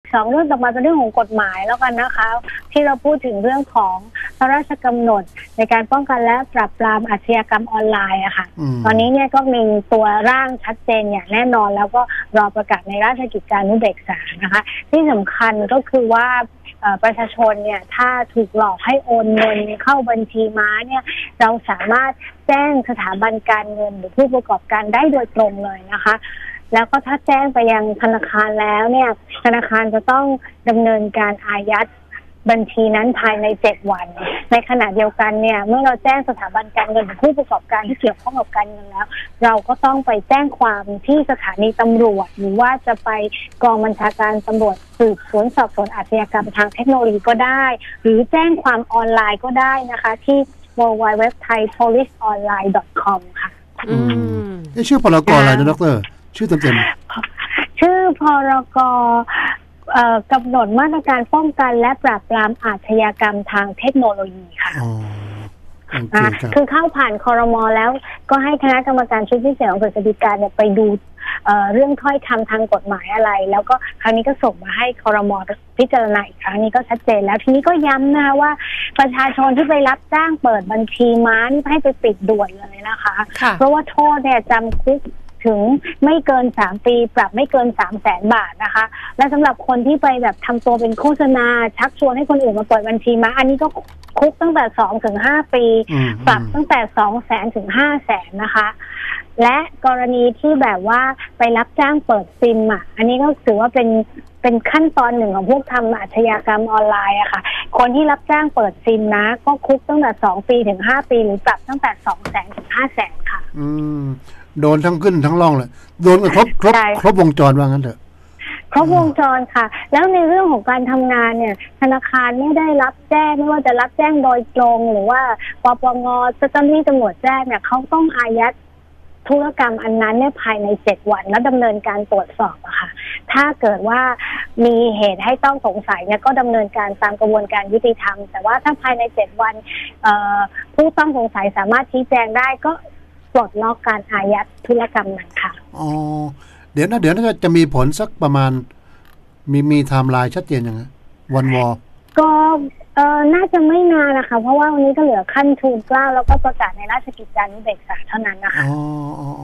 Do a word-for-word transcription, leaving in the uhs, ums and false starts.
สองเรื่องต่อมาเป็นเรื่องของกฎหมายแล้วกันนะคะที่เราพูดถึงเรื่องของพระราชกำหนดในการป้องกันและปราบปรามอาชญากรรมออนไลน์อะค่ะตอนนี้เนี่ยก็มีตัวร่างชัดเจนอย่างแน่นอนแล้วก็รอประกาศในราชกิจจานุเบกษานะคะที่สำคัญก็คือว่าประชาชนเนี่ยถ้าถูกหลอกให้โอนเงินเข้าบัญชีม้าเนี่ยเราสามารถแจ้งสถาบันการเงินหรือผู้ประกอบการได้โดยตรงเลยนะคะแล้วก็ถ้าแจ้งไปยังธนาคารแล้วเนี่ยธนาคารจะต้องดำเนินการอายัดบัญชีนั้นภายในเจ็ดวันในขณะเดียวกันเนี่ยเมื่อเราแจ้งสถาบันการเงินหรือผู้ประกอบการที่เกี่ยวข้องกับการเงินแล้วเราก็ต้องไปแจ้งความที่สถานีตำรวจหรือว่าจะไปกองบัญชาการตำรวจสืบสวนสอบสวนอาชญากรรมทางเทคโนโลยีก็ได้หรือแจ้งความออนไลน์ก็ได้นะคะที่ ดับเบิลยู ดับเบิลยู ดับเบิลยู ดอท ไทย โพลิส ออนไลน์ ดอท คอม ค่ะอืมชื่อพรกอะไรนะดรชื่อเต็มๆชื่อพรกกำหนดมาตรการป้องกันและปราบปรามอาชญากรรมทางเทคโนโลยีค่ะคือเข้าผ่านครม.แล้วก็ให้คณะกรรมการชุดพิเศษของกฤษฎีกาเนี่ยไปดู เ, เรื่องถ้อยคำทางกฎหมายอะไรแล้วก็ครั้งนี้ก็ส่งมาให้ครม.พิจารณาอีกครั้งนี้ก็ชัดเจนแล้วทีนี้ก็ย้ำนะว่าประชาชนที่ไปรับจ้างเปิดบัญชีม้านี่ให้ไปปิดด่วนเลยนะคะเพราะว่าโทษเนี่ยจำคุกถึงไม่เกินสามปีปรับไม่เกิน สามแสน บาทนะคะและสำหรับคนที่ไปแบบทำตัวเป็นโฆษณาชักชวนให้คนอื่นมาเปิดบัญชีม้าอันนี้ก็คุกตั้งแต่ สองถึงห้า ปีปรับตั้งแต่ สองแสน ถึง ห้าแสน นะคะและกรณีที่แบบว่าไปรับจ้างเปิดซิมอ่ะอันนี้ก็ถือว่าเป็นเป็นขั้นตอนหนึ่งของพวกทำอาชญากรรมออนไลน์อะค่ะคนที่รับจ้างเปิดซิมนะก็คุกตั้งแต่สองปีถึงห้าปีหรือปรับตั้งแต่ สองแสน ถึง ห้าแสน ค่ะอืมโดนทั้งขึ้นทั้งล่องเลยโดนกันครบครบครบวงจรว่างั้นเถอะครบวงจรค่ะแล้วในเรื่องของการทำงานเนี่ยธนาคารไม่ได้รับแจ้งไม่ว่าจะรับแจ้งโดยตรงหรือว่าปปงเจ้าหน้าที่ตำรวจแจ้งเนี่ยเขาต้องอายัดธุรกรรมอันนั้นเนี่ยภายในเจ็ดวันแล้วดำเนินการตรวจสอบอะค่ะถ้าเกิดว่ามีเหตุให้ต้องสงสัยเนี่ยก็ดำเนินการตามกระบวนการยุติธรรมแต่ว่าถ้าภายในเจ็ดวันผู้ต้องสงสัยสามารถชี้แจงได้ก็ปลดล็อกการอายัดธุรกรรมนั้นค่ะอ๋อเดี๋ยวนะเดี๋ยวน่าจะมีผลสักประมาณมีมีไทม์ไลน์ชัดเจนยังไงวันวอก็เออน่าจะไม่นานนะคะเพราะว่าวันนี้ก็เหลือขั้นทูลเกล้าแล้วก็ประกาศในราชกิจจานุเบกษาเท่านั้นนะคะอ๋อ